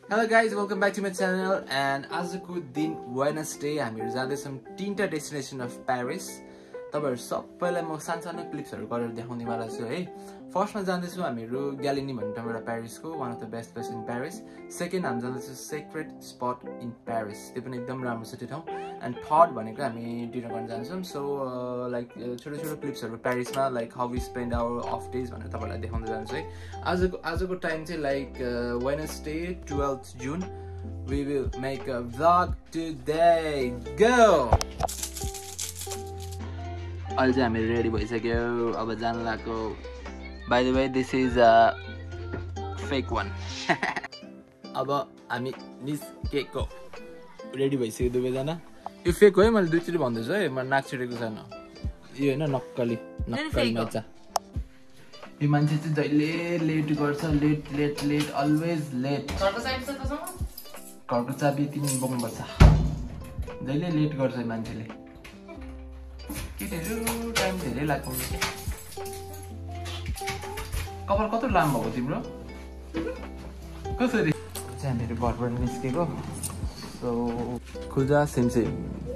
Hello guys, welcome back to my channel. And आजको दिन Wednesday हामीहरु जाँदैछौं तीनटा डेस्टिनेसन अफ पेरिस। तपाईहरु सबैलाई म सानो क्लिप्सहरु गरेर देखाउने वाला छु है। फर्स्टमा जाँदैछौं हामीहरु ग्यालेनी भन्ने ठाउँबाट पेरिसको one of the best place in Paris. Second हामी जाँदैछौं सेक्रेड स्पट इन पेरिस, त्यो पनि एकदम राम्रो छ त्यो ठाउँ। एन्ड थर्ड भनेको हामी डिनर गर्न जान्छौं। सो लाइक छोटो छोटो क्लिप्सहरु पेरिसमा like how we spend our of days भनेर तपाईहरुलाई देखाउँदै जान्छु है। आजको टाइम चाहिँ like Wednesday 12th June. We will make a vlog today. Go! अहिले चाहिँ हामी रेडी भइसक्यो, अब जान लाग्यो। By the way, this is a fake one. अब हामी निस्केको, रेडी भइसक्यो दुवैजना। यो फेक हो है, मैले दुईचोटि भन्दैछु है, म नाक छिटेको छैन। यो हैन नक्कली माछा। यो मान्छे चाहिँ जहिले लेट गर्छ, लेट अलवेज लेट। घरको चाबी तिमी बोक्नुपर्छ, जहिले लेट गर्छ मान्छेले। केटीहरु टाइम धेरै लाग्छ। कपाल कस्तो लामो भएको तिम्रो? कसरी? चाहिँ हामीहरु घरबाट निस्केको। सो खुजा सेमसे।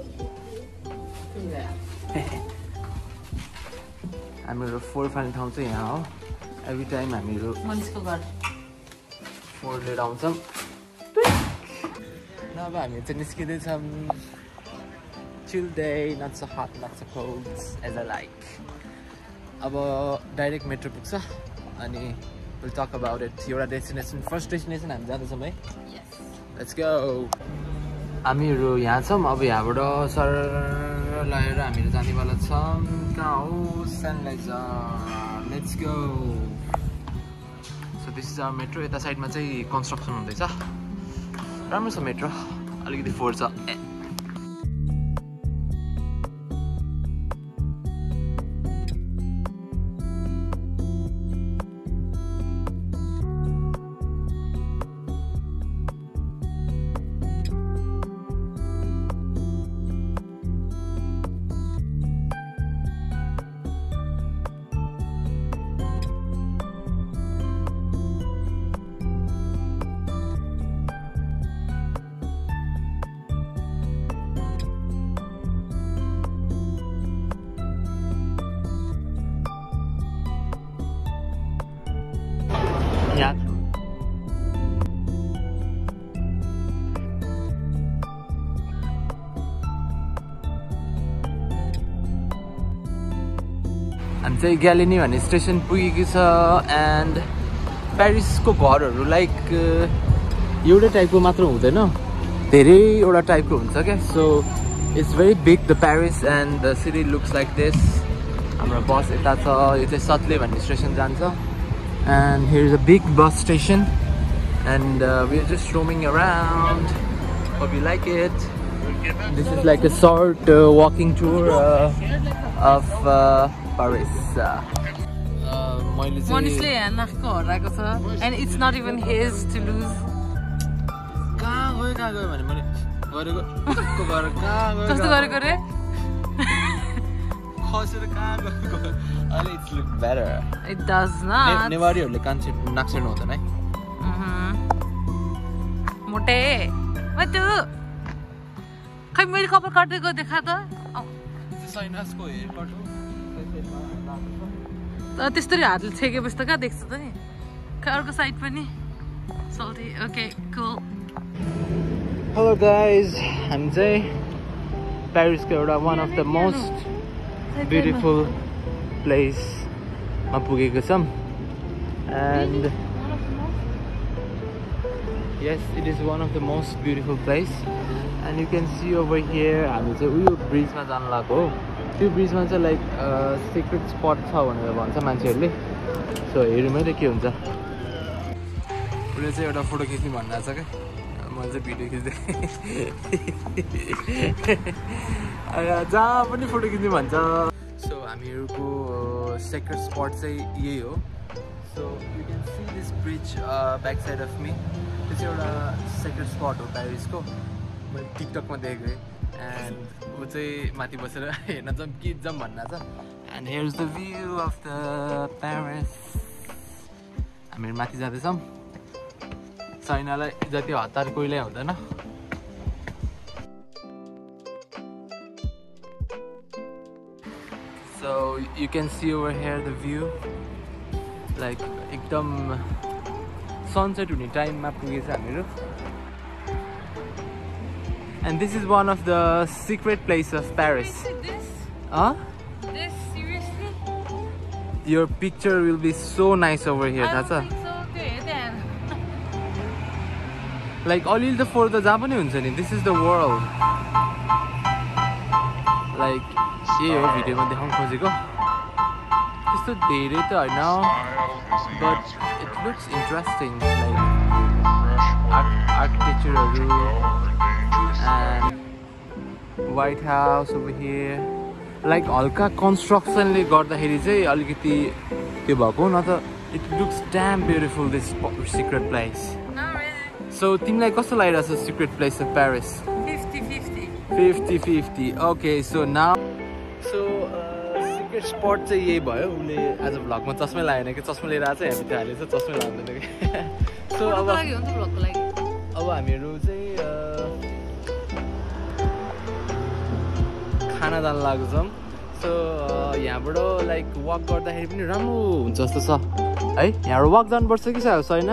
हामीहरु फोर फाल्ने ठाउँ चाहिँ यहाँ हो। एभ्री टाइम हामीहरु मनिसको घर फोर लिएर आउँछौँ। अब हामी चाहिँ निस्किँदै छौँ। Chill day, not so hot, not so cold, as I like. अब डाइरेक्ट मेट्रो पुग्छ अनि we'll talk about it. एउटा डेस्टिनेसन, फर्स्ट डेस्टिनेसन हामी जाँदैछौँ है। Yes. Let's go. हामीहरु यहाँ छौँ। अब यहाँबाट सर लाएर हामीहरु जानेवाला छौँ। कहाँ हो? सनलाइजर। Let's go. So this is our metro. यता साइडमा चाहिँ कन्स्ट्रक्सन हुँदैछ। राम्रो छ मेट्रो, अलिकति फोहोर छ। Yeah. हामी चाहिँ ग्यालेनी भन्ने स्टेसन पुगेको छ। एन्ड पेरिसको घरहरू लाइक एउटै टाइपको मात्र हुँदैन, धेरैवटा टाइपको हुन्छ क्या। So it's very big the Paris and the city looks like this. हाम्रो बस यता छ, यो चाहिँ सत्ले भन्ने स्टेसन जान्छ। And here's a big bus station, and we're just roaming around. Hope you like it. This is like a short walking tour of Paris. Honestly, and it's not even his to lose. It's look better. It does not. नेवारीहरुले कान्छे नाक्सेर्नु हुँदैन है। मोटे मत खै मैले कपाल काटेको देखा त। साइनासको हेयर कट हो। त्यस्तरी हातले छेकेपछि त कहाँ देख्छ त नि। अर्को साइड पनि सल्टी। Okay cool. हेलो गाइज, हामी चाहिँ पेरिसको एउटा one of the most beautiful place ma pugeko chham। And yes, it is one of the most beautiful place. And you can see over here हामी चाहिँ उयो ब्रिजमा जान लाग्यो हो। त्यो ब्रिजमा चाहिँ लाइक सिक्रेट स्पट छ भनेर भन्छ मान्छेहरूले। सो हेरौँ है के हुन्छ। उसले चाहिँ एउटा फोटो खिच्नु भन्नु छ क्या, मैले चाहिँ भिडियो खिच्दै। जहाँ पनि फोटो खिच्नु भन्छ। सो हामीहरुको सेक्रेट स्पट चाहिँ यही हो। So you can see this bridge back side of me. त्यो चाहिँ एउटा सेक्रेट स्पट हो पेरिसको। मैले टिकटकमा देखेको एन्ड ऊ चाहिँ माथि बसेर हेर्न जाऊँ कि जाऊँ भन्नु छ। And here's the view of the Paris. हामीहरु माथि जाँदैछौँ। चाइनालाई जति हतार कोहीलाई हुँदैन So you can see over here the view like एकदम sunset हुने टाइममा पुगेछ हामीहरु and this is one of the secret place of Paris. Huh? This seriously? Your picture will be so nice over here. That's a like all the for the Japanese huncha ni. This is the world. Like ये हो भिडियोमा देखाउन खोजेको त्यस्तो धेरै त हैन but it looks interesting like architecture and White House over here like हल्का constructionले गर्दाखेरि चाहिँ अलिकति त्यो भएको न त it looks damn beautiful this secret place. Not really. So तिमीलाई कस्तो लागिरहेछ secret place of Paris? 50-50. Okay, so now secret spot चाहिँ यही भयो उले आज भ्लगमा चस्मै लागेन कि चस्मा लिएर आछ हामी त हालेछ चस्मै लाग्दैन कि सो अब हामीहरु चाहिँ खाना जान लाग्छौं सो यहाँबाट लाइक वक गर्दाखेरि पनि राम्रो हुन्छ जस्तो छ है यहाँबाट वक जानुपर्छ कि छैन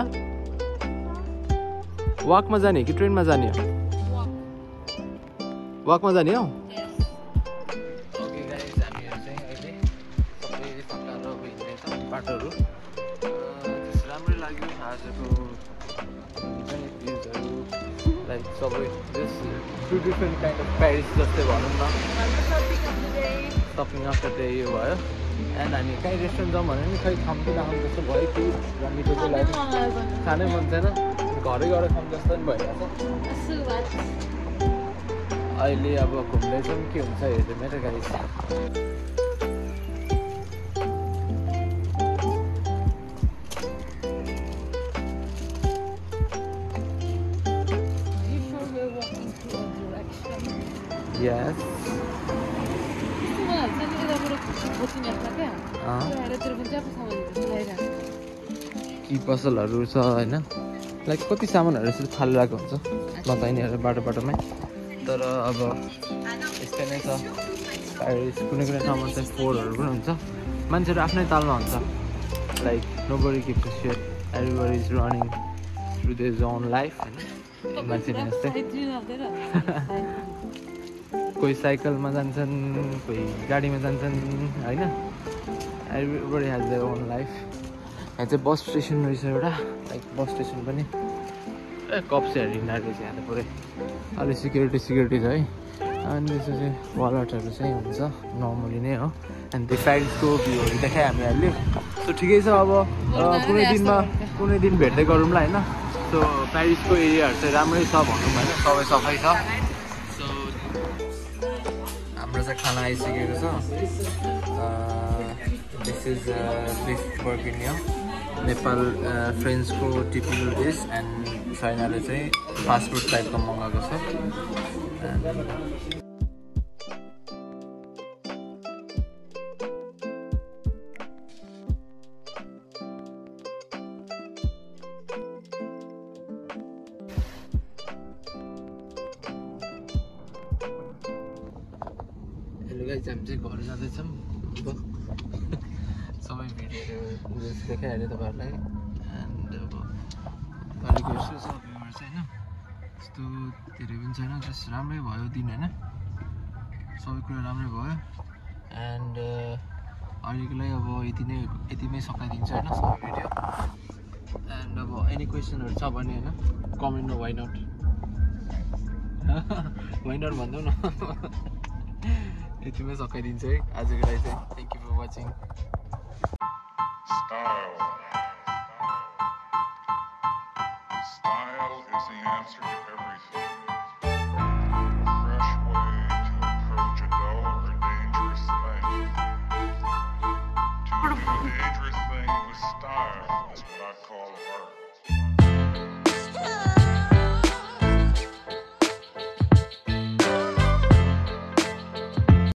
वकमा जाने कि ट्रेनमा जाने हो वकमा जाने हो बाटोहरु राम्रै लाग्यो आजको भ्यूजहरु लाइक सबै this to different kind of Paris जस्तै भनौँ न शपिङ अफ द डे यो भयो एन्ड हामी कहीँ रेस्टुरेन्ट जाउँ भने नि खै खाऊँ कि नखाऊँ जस्तो भयो कि रमिको चाहिँ लागि खानै मन छैन घरै गएर खाऊँ जस्तो पनि भइरहेछ अहिले अब घुम्दैछौँ के हुन्छ हेर्दै मेरो गाडी Yes. कि पसलहरु छ हैन लाइक कति सामानहरु चाहिँ खाली राखेको हुन्छ बताइनेहरु बाटोमै तर अब यस्तै नै छ प्यारिस कुनै ठाउँमा चाहिँ फोरहरु पनि हुन्छ मान्छेहरु आफ्नै तालमा हुन्छ like nobody gives a shit everybody is running through their own life हैन मान्छेहरु जस्तै कोही साइकलमा जान्छन् कोही गाडीमा जान्छन् हैन everybody has their own life यहाँ चाहिँ बस स्टेसन रहेछ एउटा लाइक बस स्टेसन पनि कप्सहरू हिँड्दाखेरि चाहिँ यहाँ त पुरै अलि सिक्युरिटी छ है अनि त्यसो चाहिँ वालटहरू चाहिँ हुन्छ नर्मली नै हो अनि त्यो प्यारिसको भ्यूहरू देखायो हामीहरूले सो ठिकै छ अब कुनै दिन भेट्दै गरौँला हैन सो प्यारिसको एरियाहरू चाहिँ राम्रै छ भनौँ हैन सबै सफाइ छ हाम्रो चाहिँ खाना आइसकेको छ this is beef bourguignon Nepal फ्रेन्चको टिपिकल डिस एन्ड चाइनाले चाहिँ फास्ट फुड टाइपको मगाएको छ हामी चाहिँ घर जाँदैछौँ सबै भिडियोहरू देखाइहालेँ तपाईँहरूलाई एन्ड अब गरेको हेर्छु सबैबाट चाहिँ होइन त्यस्तो धेरै पनि छैन जस्ट राम्रै भयो दिन होइन सबै कुरा राम्रै भयो एन्ड अहिलेको लागि अब यतिमै सकाइदिन्छ होइन सबै भिडियो एन्ड अब एनी क्वेसनहरू छ भने होइन कमेन्टमा वाइ नट भन्दै न यतिमै सकाइदिन्छ है आजको लागि चाहिँ thank you for watching Style is the answer to everything. A fresh way to approach a dull or dangerous thing. To do a dangerous thing with style is what I call art.